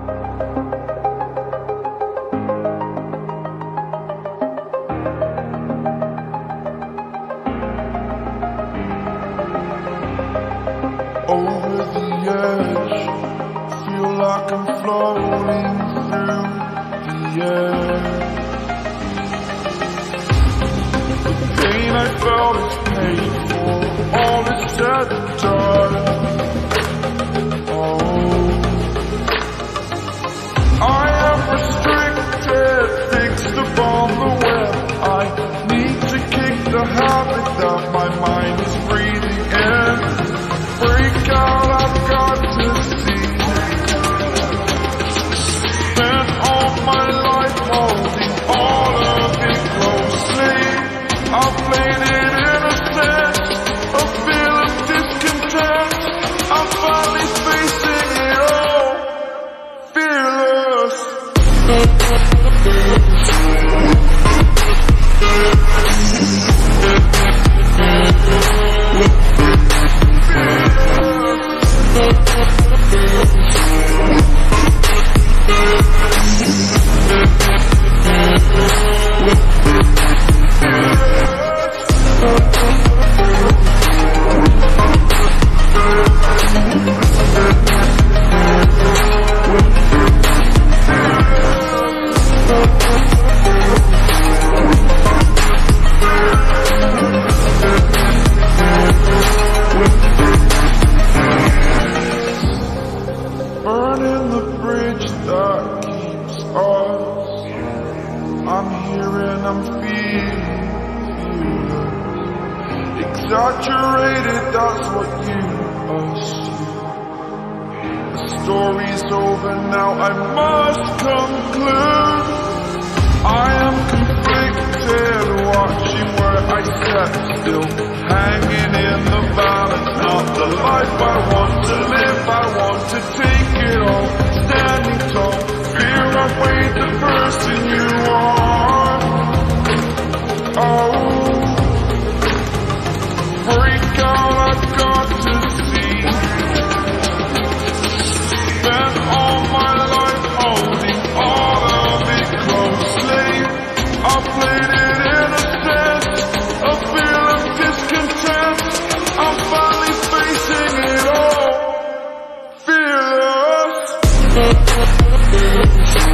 Over the edge, feel like I'm floating through the air. The pain I felt is paid for, all is said and done. Oh, I am restricted, fixed upon the web. I need to kick the habit that my mind is breathing in. Break out, I've got to see. Spent all my life holding all of it closely. I've played it innocent, a feel of discontent. I'm finally facing it all, fearless. Burning the bridge that keeps us. I'm here and I'm feeling exaggerated, that's what you assume. The story's over now, I must conclude. I am conflicted, watching where I sat still, hanging in the balance. Not the life I want to live, I want to take it all, standing tall. Fear I've weighed the person you are. Oh, break out, I've got to see. Spent all my life holding all of it closely. I played it innocent, a feel of discontent. I'm finally facing it all, fearless.